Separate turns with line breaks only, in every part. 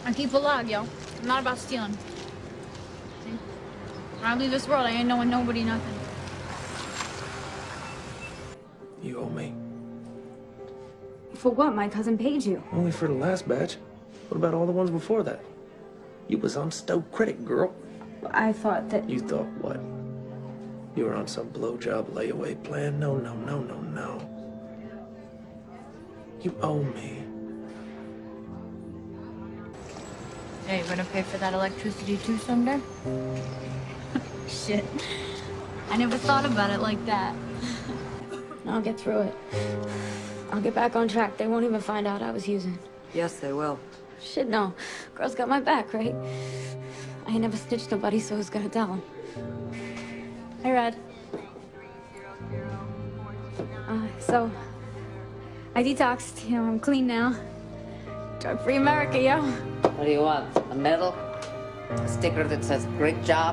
I keep a log, yo. I'm not about stealing. See? When I leave this world, I ain't knowing nobody nothing.
You owe me.
For what? My cousin paid you.
Only for the last batch. What about all the ones before that? You was on Stoke Critic, girl.
I thought that...
You thought what? You were on some blowjob layaway plan? No, no, no, no, no. You owe me.
Hey, you gonna pay for that electricity too someday? Shit. I never thought about it like that.
I'll get through it. I'll get back on track. They won't even find out I was using.
Yes, they will.
Shit, no. Girl's got my back, right? I ain't never snitched nobody, so who's gonna tell him?
Hey, Red.
So, I detoxed. You know, I'm clean now. Drug-free America, yo.
What do you want? A medal? A sticker that says, great job?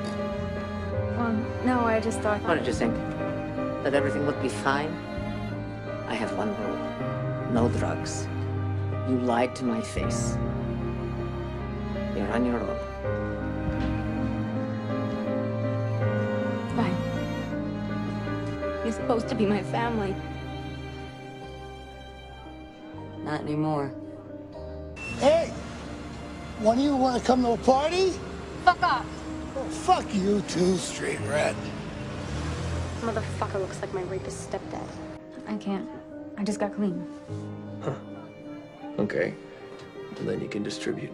No, I just thought...
What did you think? That everything would be fine? I have one rule. No drugs. You lied to my face. You're on your own.
Fine. You're supposed to be my family.
Not anymore.
Hey! One of you want to come to a party?
Fuck off.
Oh, fuck you too, Street Red.
Motherfucker looks like my rapist stepdad. I can't. I just got clean.
Huh. Okay. And then you can distribute.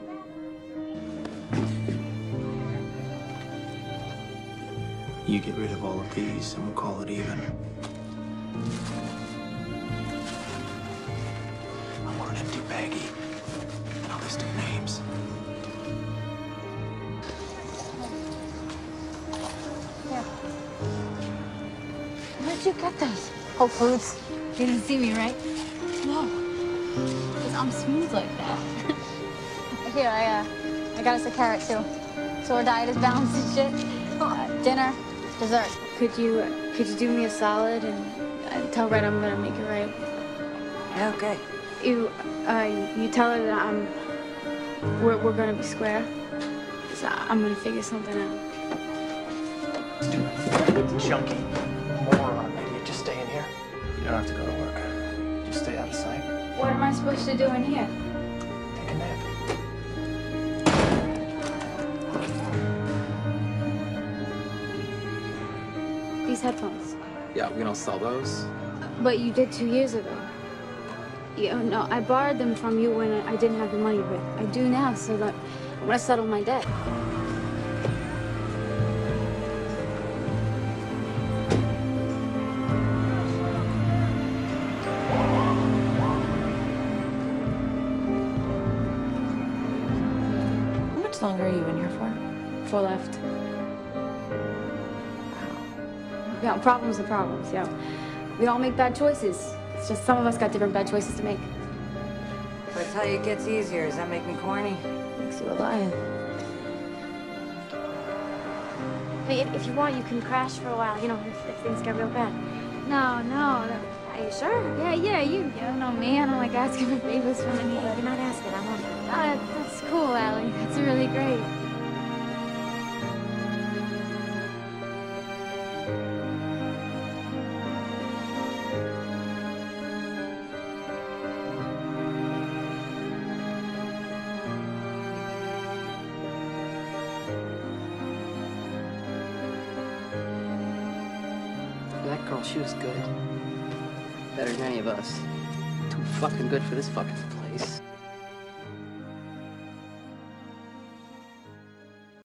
You get rid of all of these and we'll call it even. I want an empty baggie and a list of names.
Yeah. Where'd you get those? Whole Foods. You didn't see me, right? No. Because I'm smooth like that. Here, I got us a carrot too. So our diet is balanced and shit. Dinner, dessert.
Could you do me a solid and tell Red I'm gonna make it right?
Yeah, okay.
You tell her that we're gonna be square. So I'm gonna figure something out.
Stupid, junkie, moron, idiot. Just stay in here. You don't have to go to work. Just stay out of sight.
What am I supposed to do in here?
Take a nap.
These headphones.
Yeah, we gonna sell those?
But you did 2 years ago. No, I borrowed them from you when I didn't have the money, but I do now, so that I'm gonna settle my debt.
How much longer are you in here for?
4 left. Yeah, problems are problems, yeah. We all make bad choices. It's just some of us got different bad choices to make.
If I tell you it gets easier, does that make me corny?
Makes you a liar. Hey, if you want, you can crash for a while, you know, if things get real bad.
No.
Are you sure?
Yeah, you know me. I don't like asking for favors from anybody.
You're not asking, I won't.
That's cool, Allie. That's really great.
That girl, she was good. Better than any of us. Too fucking good for this fucking place.